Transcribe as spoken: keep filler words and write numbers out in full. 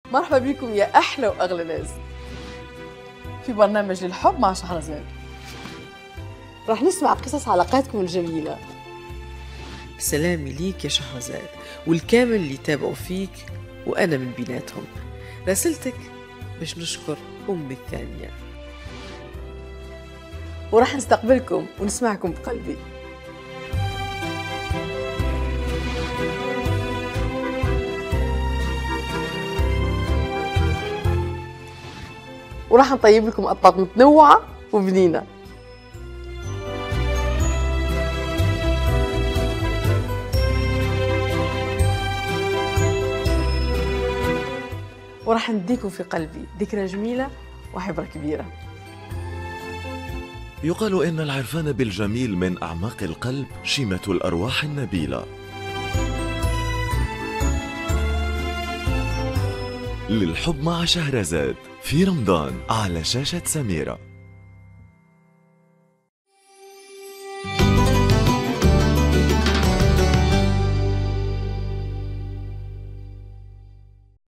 مرحبا بكم يا أحلى وأغلى ناس في برنامج الحب مع شهرزاد. رح نسمع قصص علاقاتكم الجميلة. سلامي ليك يا شهرزاد والكامل اللي تابعوا فيك وأنا من بيناتهم. راسلتك باش نشكر أمي الثانية، ورح نستقبلكم ونسمعكم بقلبي. وراح نطيب لكم أطباق متنوعة وبنينة. وراح نديكم في قلبي ذكرى جميلة وعبرة كبيرة. يقال إن العرفان بالجميل من أعماق القلب شيمة الأرواح النبيلة. للحب مع شهرزاد في رمضان على شاشة سميرة.